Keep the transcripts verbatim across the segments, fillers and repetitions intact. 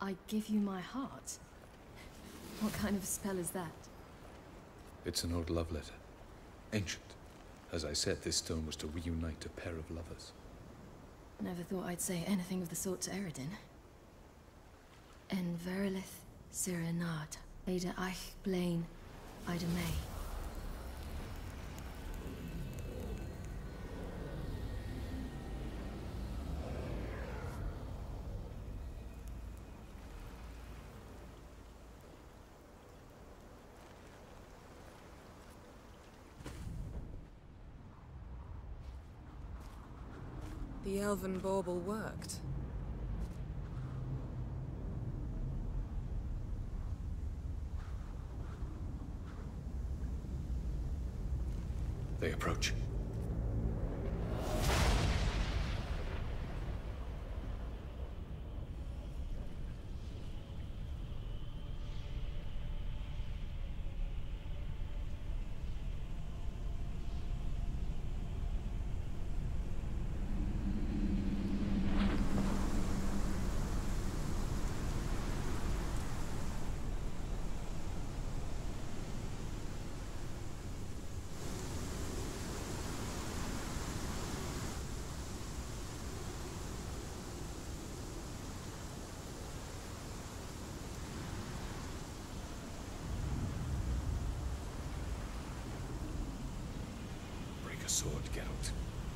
I give you my heart? What kind of spell is that? It's an old love letter. Ancient. As I said, this stone was to reunite a pair of lovers. Never thought I'd say anything of the sort to Eredin. En verilith Sirenad, Ada Eich Blaine, Ida May. The elven bauble worked. They approach. Break a sword, Geralt.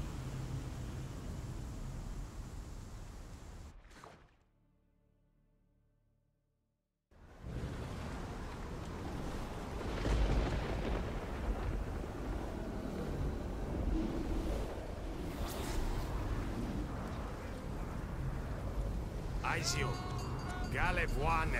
Aizio, Galevuane.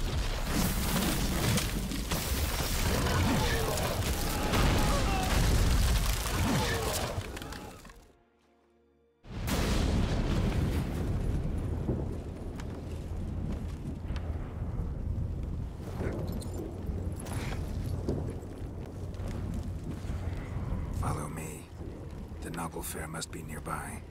Follow me. The noble fair must be nearby.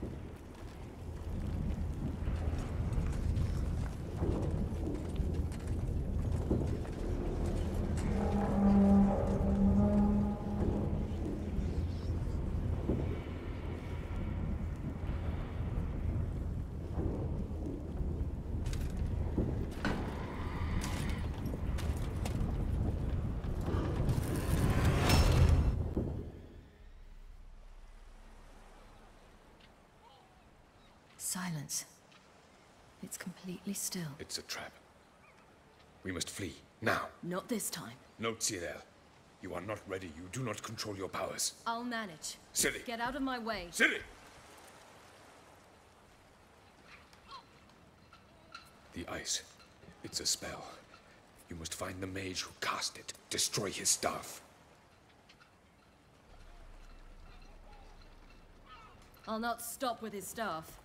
Silence. It's completely still. It's a trap. We must flee, now. Not this time. No, Cyril. You are not ready. You do not control your powers. I'll manage. Ciri! Get out of my way. Ciri! The ice. It's a spell. You must find the mage who cast it. Destroy his staff. I'll not stop with his staff.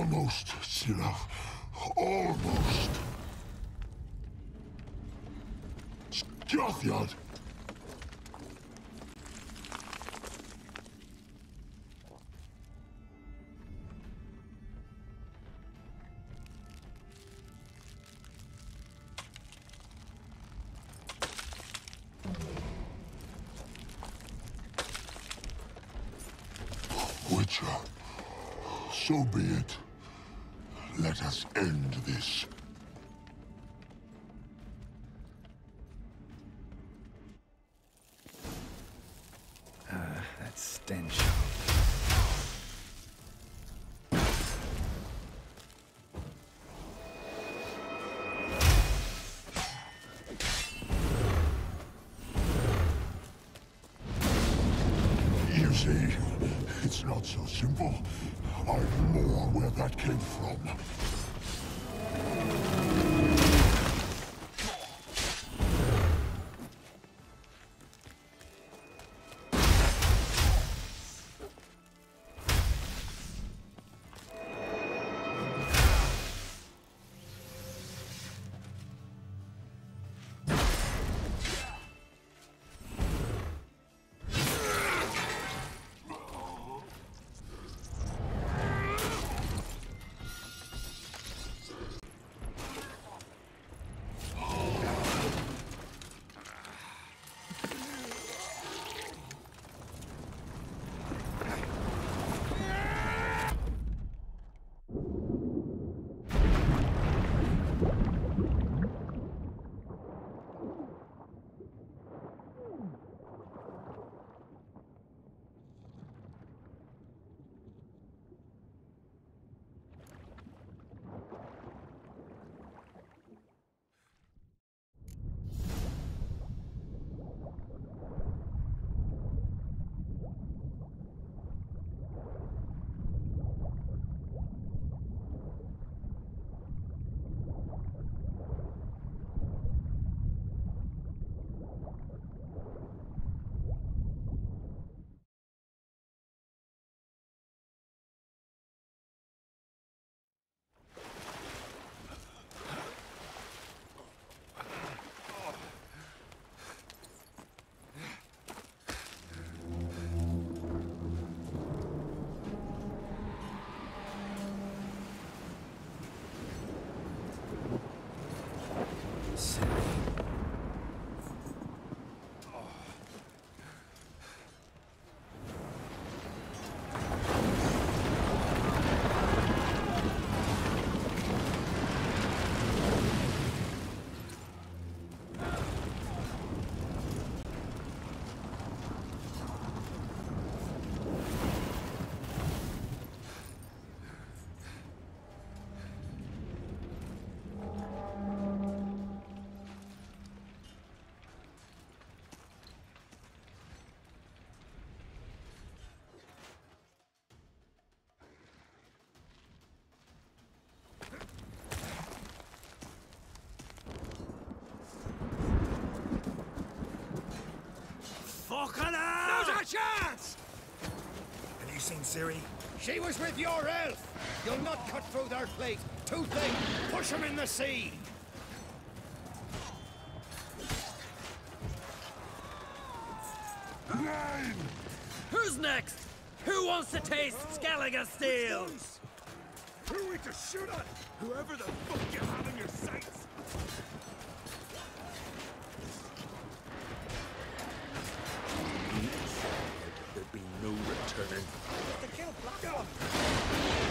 Almost, Sirach. Almost. Jothyard. Witcher, so be it. Let us end this. Ah, that stench. You see, it's not so simple. I've more where that came from. Not a chance! Have you seen Ciri? She was with your elf! You'll not cut through their plate! Too thick! Push him in the sea! Nine! Who's next? Who wants to taste Skellige Steel? Who are we to shoot at? Whoever the fuck you have in your sights! There'd be no return. To kill Black One!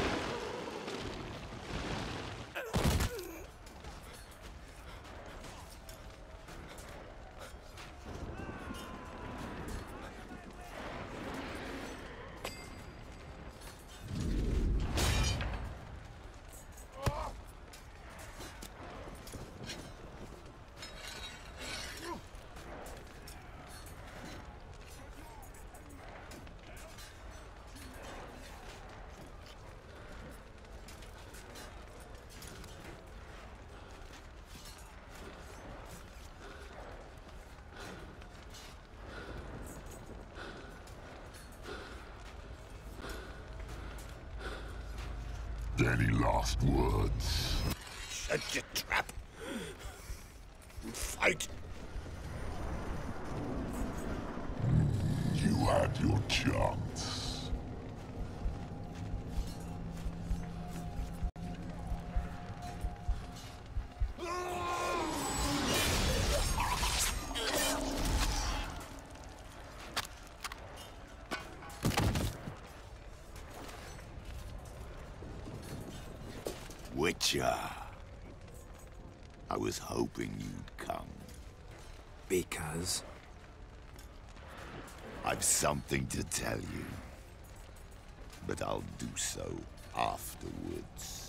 Any last words? Shut your trap. Fight. You had your chance. Witcher. I was hoping you'd come. Because? I've something to tell you. But I'll do so afterwards.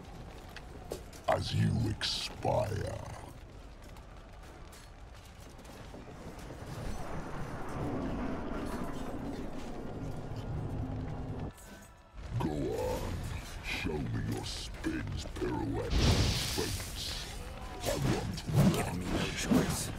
As you expire. Go on. Show me your spins, pirouettes, and feats. I want to Giving me no choice.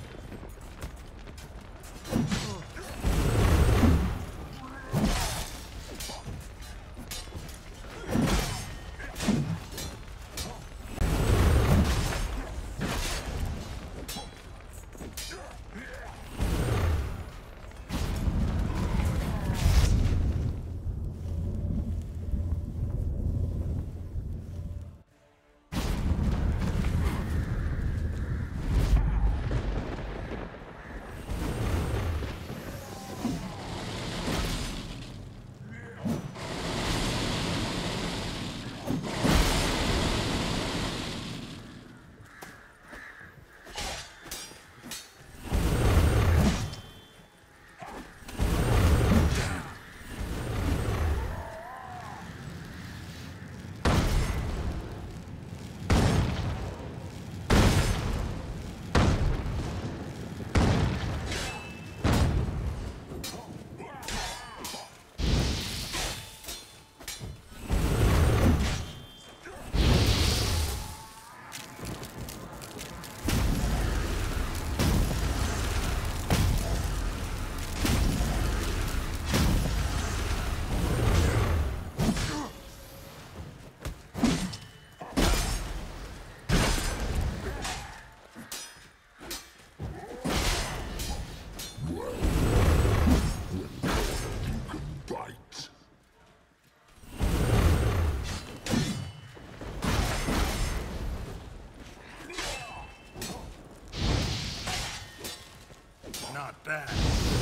Not bad.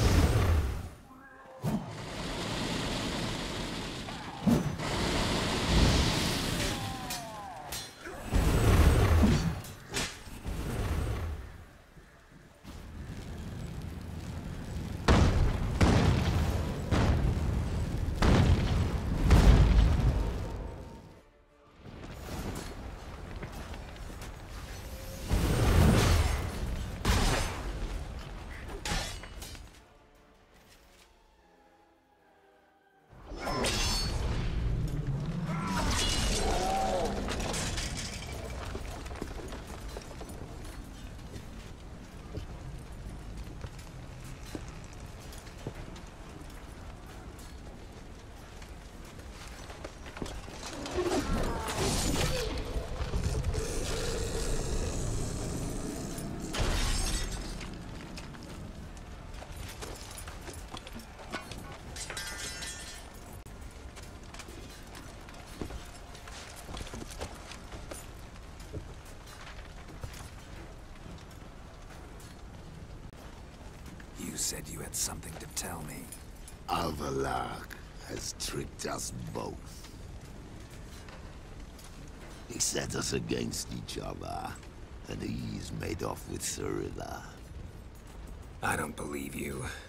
You said you had something to tell me. Avallac'h has tricked us both. He set us against each other, and he's made off with Cirilla. I don't believe you.